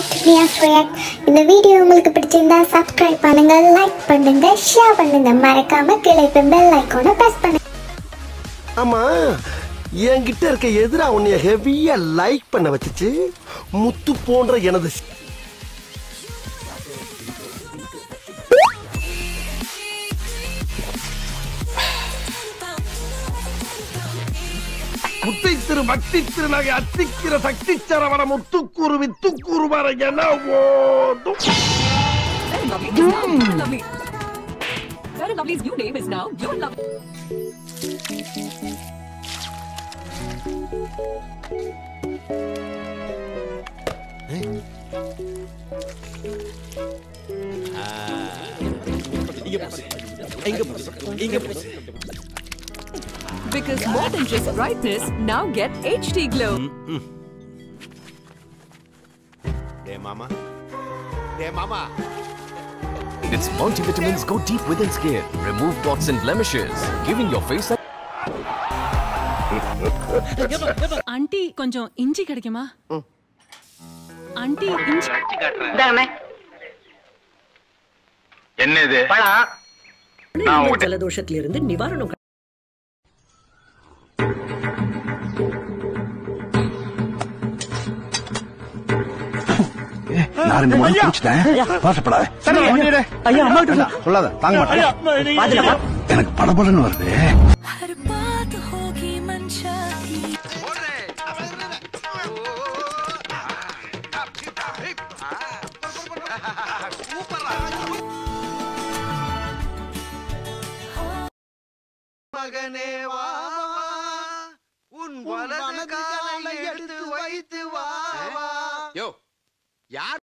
back to Niya's React. இந்த video உங்களுக்கு பிடிச்சிருந்தா subscribe பண்ணுங்க, like பண்ணுங்க, share பண்ணுங்க, மறக்காம கீழ இருக்க bell icon-ஐ press பண்ணுங்க. ஆமா, என்கிட்ட இருக்க எதிரா உன்னைய ஹெவியா லைக் பண்ண வச்சுச்சு முத்து போன்ற எனது முத்தை திரு பக்தி திருநகை அத்திக்கிற சக்தி சரவண முத்துக்கூறு வித்துக்கூறு வர என ஓடும். Lovely's new name is now Your Love. Because more than just brightness, now get HD glow. Hey mama. Hey mama. Its multivitamins go deep within skin, remove dots and blemishes, giving your face a... Auntie, konjam inji kedikuma? Auntie, inji தானே என்னது பழம் ஜலதோஷத்திலிருந்து நிவாரணம். நான் இந்த மாதிரி குடிச்சிட்டேன். பாசப்படாத. ஐயா அம்மா கிட்ட சொல்லாத, தாங்க மாட்டேன். எனக்கு படபடன்னு வருது. மகனே வா, உன் வலது காலை எடுத்து வைத்து வா. யோ யார்